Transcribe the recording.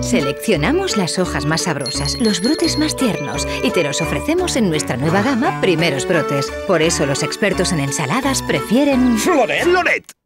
Seleccionamos las hojas más sabrosas, los brotes más tiernos y te los ofrecemos en nuestra nueva gama Primeros Brotes. Por eso los expertos en ensaladas prefieren... ¡Floret! ¡Floret!